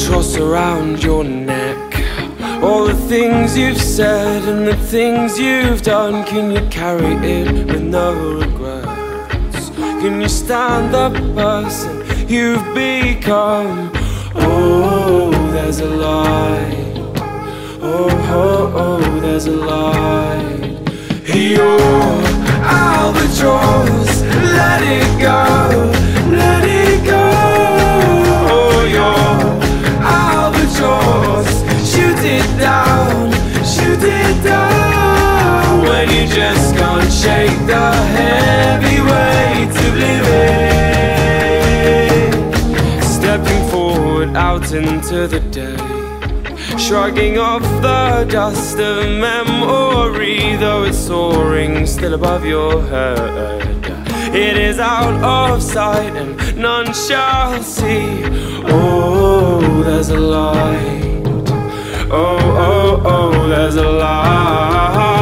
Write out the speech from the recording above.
albatross around your neck. All the things you've said and the things you've done, can you carry it with no regrets? Can you stand the person you've become? Oh, there's a light. Oh, oh, oh, there's a light. You're albatross, let it go, let it go. Oh, you're albatross, shoot it down, shoot it down. When you just can't shake the heavy weight of living. Stepping forward out into the day, shrugging off the dust of memory, though it's soaring still above your head. It is out of sight and none shall see. Oh, there's a light. Oh, oh, oh, there's a light.